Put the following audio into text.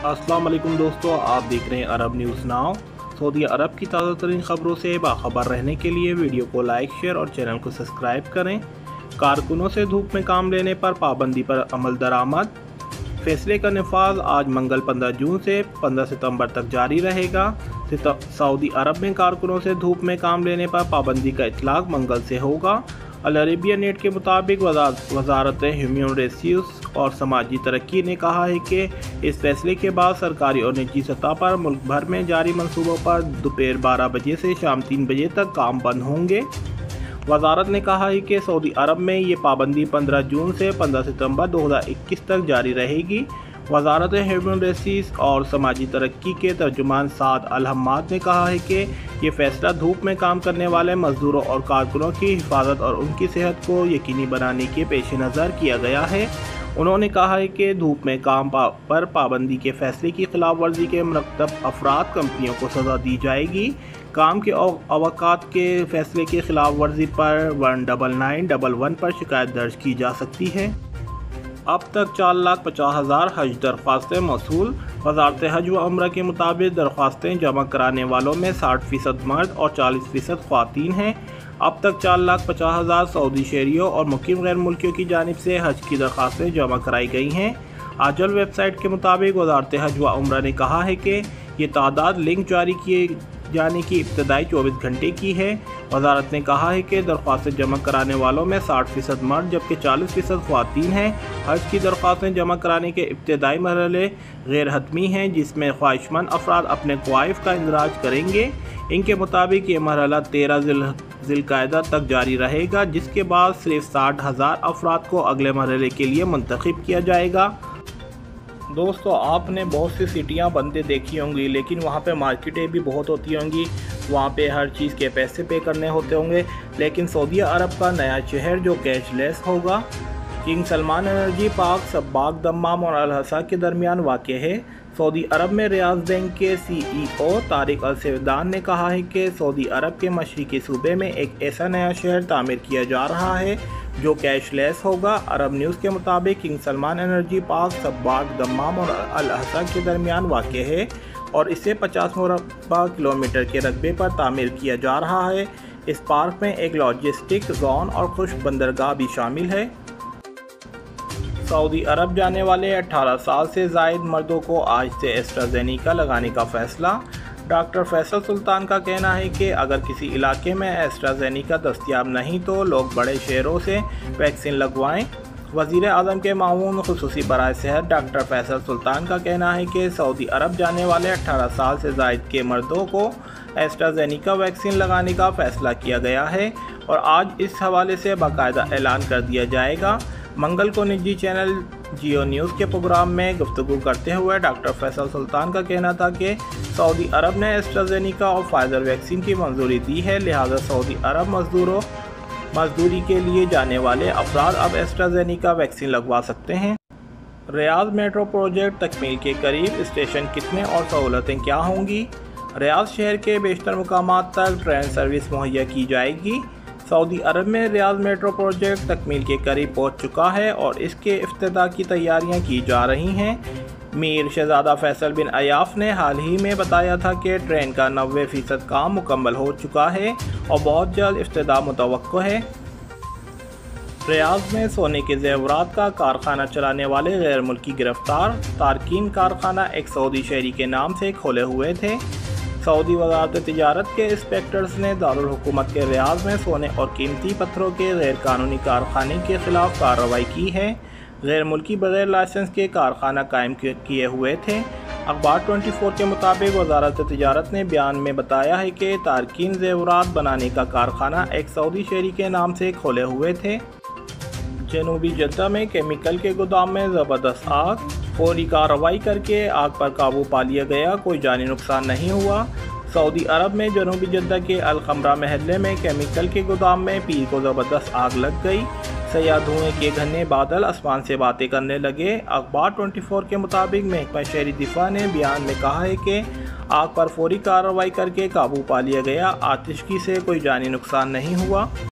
अस्सलाम वालेकुम दोस्तों, आप देख रहे हैं अरब न्यूज़ नाउ। सऊदी अरब की ताज़ा तरीन खबरों से बाखबर रहने के लिए वीडियो को लाइक, शेयर और चैनल को सब्सक्राइब करें। कारकुनों से धूप में काम लेने पर पाबंदी पर अमल दरामद। फैसले का नफाज आज मंगल 15 जून से 15 सितंबर तक जारी रहेगा। सऊदी अरब में कारकुनों से धूप में काम लेने पर पाबंदी का इतलाक मंगल से होगा। अल अरेबिया नेट के मुताबिक वजारत ह्यूमन रिसोर्स और समाजी तरक्की ने कहा है कि इस फैसले के बाद सरकारी और निजी सतह पर मुल्क भर में जारी मंसूबों पर दोपहर 12 बजे से शाम 3 बजे तक काम बंद होंगे। वजारत ने कहा है कि सऊदी अरब में ये पाबंदी 15 जून से 15 सितंबर 2021 तक जारी रहेगी। वजारत ह्यूमन रिसोर्स और समाजी तरक्की के तर्जुमान साद अल हम्माद ने कहा है कि ये फैसला धूप में काम करने वाले मजदूरों और कारकुनों की हिफाजत और उनकी सेहत को यकीनी बनाने के पेश नज़र किया गया है। उन्होंने कहा है कि धूप में काम पर पाबंदी के फैसले की खिलाफ वर्जी के मरतब अफराद कंपनियों को सज़ा दी जाएगी। काम के अवकात के फैसले की खिलाफ वर्जी पर 19911 पर शिकायत दर्ज की जा सकती है। अब तक 4,50,000 हज दरख्वास्तें मौसूल। वजारत हज व उम्रा के मुताबिक दरख्वास्तें जमा कराने वालों में 60% मर्द और 40% ख्वातीन हैं। अब तक 4,50,000 सऊदी शहरियों और मुकीम गैर मुल्कियों की जानिब से हज की दरख्वास्तें जमा कराई गई हैं। आजल वेबसाइट के मुताबिक वजारत हज व उम्रा ने कहा है कि ये तादाद लिंक जारी किए जाने की इब्तदाई 24 घंटे की है। वजारत ने कहा है कि दरख्वास्तें जमा कराने वालों में 60% मर्द जबकि 40% ख्वातीन हैं। हज की दरख्वास्तें जमा कराने के इब्तदाई मरहले गैर हतमी हैं, जिसमें ख्वाहिशमंद अफराद अपने ख्वाइफ का इंदराज करेंगे। इनके मुताबिक ये मरहला 13 ज़िलक़ादा तक जारी रहेगा, जिसके बाद सिर्फ 60,000 अफराद को अगले मरहले के लिए मुंतखब किया जाएगा। दोस्तों, आपने बहुत सी सिटियाँ बनते देखी होंगी, लेकिन वहाँ पे मार्केटें भी बहुत होती होंगी। वहाँ पे हर चीज़ के पैसे पे करने होते होंगे। लेकिन सऊदी अरब का नया शहर जो कैशलेस होगा, किंग सलमान एनर्जी पार्क सब्बाक दम्माम और अल-हसा के दरमियान वाक़ है। सऊदी अरब में रियाज बैंक के CEO तारिक अल-सैदान ने कहा है कि सऊदी अरब के मशरिकी सूबे में एक ऐसा नया शहर तामीर किया जा रहा है जो कैशलेस होगा। अरब न्यूज़ के मुताबिक किंग सलमान एनर्जी पार्क सब्बाक दम्माम और अल-हसा के दरमियान वाक़ है और इसे 50 मुरबा किलोमीटर के रकबे पर तामीर किया जा रहा है। इस पार्क में एक लॉजिस्टिक जोन और खुश्क बंदरगाह भी शामिल है। सऊदी अरब जाने वाले 18 साल से ज़ायद मर्दों को आज से एस्ट्राज़ेनेका लगाने का फ़ैसला। डॉक्टर फैसल सुल्तान का कहना है कि अगर किसी इलाके में एस्ट्राज़ेनेका दस्तयाब नहीं तो लोग बड़े शहरों से वैक्सीन लगवाएं। वज़ीर आज़म के मामून खुसूसी बराए सेहत डॉक्टर फैसल सुल्तान का कहना है कि सऊदी अरब जाने वाले 18 साल से ज़ायद के मर्दों को एस्ट्राज़ेनेका वैक्सीन लगाने का फ़ैसला किया गया है और आज इस हवाले से बाकायदा ऐलान कर दिया जाएगा। मंगल को निजी चैनल जियो न्यूज़ के प्रोग्राम में गुफ्तगू करते हुए डॉक्टर फैसल सुल्तान का कहना था कि सऊदी अरब ने एस्ट्राज़ेनेका और फाइज़र वैक्सीन की मंजूरी दी है, लिहाजा सऊदी अरब मजदूरी के लिए जाने वाले अफराद अब एस्ट्राज़ेनेका वैक्सीन लगवा सकते हैं। रियाद मेट्रो प्रोजेक्ट तकमील के करीब, स्टेशन कितने और सहूलतें क्या होंगी? रियाद शहर के बेशतर मुकामात तक ट्रेन सर्विस मुहैया की जाएगी। सऊदी अरब में रियाद मेट्रो प्रोजेक्ट तकमील के करीब पहुंच चुका है और इसके इफ्तिताह की तैयारियां की जा रही हैं। मीर शहजादा फैसल बिन अयाफ ने हाल ही में बताया था कि ट्रेन का 90% काम मुकम्मल हो चुका है और बहुत जल्द इफ्तिताह मुतवक्को है। रियाद में सोने के ज़ेवरात का कारखाना चलाने वाले गैर मुल्की गिरफ्तार। तारकीन कारखाना एक सऊदी शहरी के नाम से खोले हुए थे। सऊदी वज़ारत तिजारत के इंस्पेक्टर्स ने दारुल हुकूमत के रियाद में सोने और कीमती पत्थरों के गैर कानूनी कारखाने के खिलाफ कार्रवाई की है। गैर मुल्की बगैर लाइसेंस के कारखाना कायम किए हुए थे। अखबार 24 के मुताबिक वज़ारत तिजारत ने बयान में बताया है कि तारकीन ज़ेवरात बनाने का कारखाना एक सऊदी शहरी के नाम से खोले हुए थे। जनूबी जद्दा में केमिकल के गोदाम में ज़बरदस्त आग। फौरी कार्रवाई करके आग पर काबू पा लिया गया, कोई जानी नुकसान नहीं हुआ। सऊदी अरब में जनूबी जद्दा के अल खमरा महल्ले में केमिकल के गोदाम में पीर को ज़बरदस्त आग लग गई। सयाह धुएँ के घने बादल आसमान से बातें करने लगे। अखबार 24 के मुताबिक महकमा शहरी दिफा ने बयान में कहा है कि आग पर फौरी कार्रवाई करके काबू पा लिया गया। आतिशगी से कोई जानी नुकसान नहीं हुआ।